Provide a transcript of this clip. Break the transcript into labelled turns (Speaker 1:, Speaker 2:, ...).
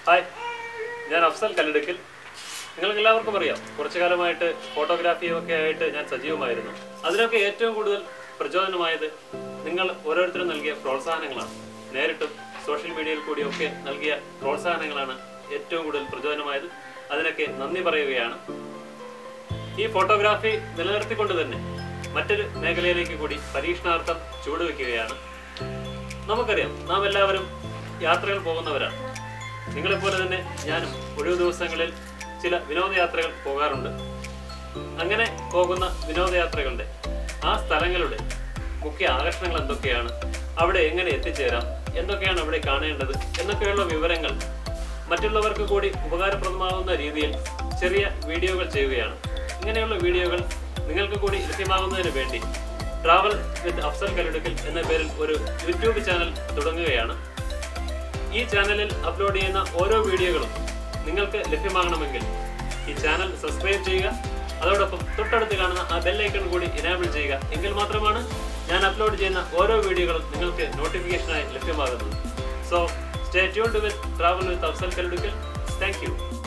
Speaker 1: Hi, ഞാൻ അഫ്സൽ കല്ലടുക്കൽ. നിങ്ങൾക്കെല്ലാവർക്കും അറിയാം, കുറച്ചു കാലമായിട്ട് ഫോട്ടോഗ്രാഫിയൊക്കെ ആയിട്ട് ഞാൻ സജീവമായിരുന്നു. അതിനൊക്കെ ഏറ്റവും കൂടുതൽ പ്രചോദനമായത് നിങ്ങൾ ഓരോരുത്തരും നൽകിയ പ്രോത്സാഹനങ്ങളാണ്. നേരിട്ടും സോഷ്യൽ മീഡിയയിൽ കൂടിയൊക്കെ നൽകിയ പ്രോത്സാഹനങ്ങളാണ് ഏറ്റവും കൂടുതൽ പ്രചോദനമായത്. അതിനൊക്കെ നന്ദി പറയുകയാണ്. ഈ ഫോട്ടോഗ്രാഫി നിലനിർത്തിക്കൊണ്ട് തന്നെ മറ്റൊരു മേഖലയിലേക്ക് കൂടി പരീക്ഷണാർത്ഥം ചുവടുവെക്കുകയാണ്. നമുക്കറിയാം, നാം എല്ലാവരും യാത്രകൾ പോകുന്നവരാണ്. നിങ്ങളെപ്പോലെ തന്നെ ഞാനും ഒഴിവു ദിവസങ്ങളിൽ ചില വിനോദയാത്രകൾ പോകാറുണ്ട്. അങ്ങനെ പോകുന്ന വിനോദയാത്രകളുടെ ആ സ്ഥലങ്ങളുടെ മുഖ്യ ആകർഷണങ്ങൾ എന്തൊക്കെയാണ്, അവിടെ എങ്ങനെ എത്തിച്ചേരാം, എന്തൊക്കെയാണ് അവിടെ കാണേണ്ടത് എന്നൊക്കെയുള്ള വിവരങ്ങൾ മറ്റുള്ളവർക്ക് കൂടി ഉപകാരപ്രദമാകുന്ന രീതിയിൽ ചെറിയ വീഡിയോകൾ ചെയ്യുകയാണ്. ഇങ്ങനെയുള്ള വീഡിയോകൾ നിങ്ങൾക്ക് കൂടി ലഭ്യമാകുന്നതിന് വേണ്ടി ട്രാവൽ വിത്ത് അഫ്സൽ കല്ലടുക്കൽ എന്ന പേരിൽ ഒരു യൂട്യൂബ് ചാനൽ തുടങ്ങുകയാണ്. ഈ ചാനലിൽ അപ്ലോഡ് ചെയ്യുന്ന ഓരോ വീഡിയോകളും നിങ്ങൾക്ക് ലഭ്യമാകണമെങ്കിൽ ഈ ചാനൽ സബ്സ്ക്രൈബ് ചെയ്യുക. അതോടൊപ്പം തൊട്ടടുത്ത് കാണുന്ന ആ ബെല്ലൈക്കൺ കൂടി എനേബിൾ ചെയ്യുക. എങ്കിൽ മാത്രമാണ് ഞാൻ അപ്ലോഡ് ചെയ്യുന്ന ഓരോ വീഡിയോകളും നിങ്ങൾക്ക് നോട്ടിഫിക്കേഷനായി ലഭ്യമാകുന്നത്. So stay tuned with travel with Afsal Kalladukkal. Thank U.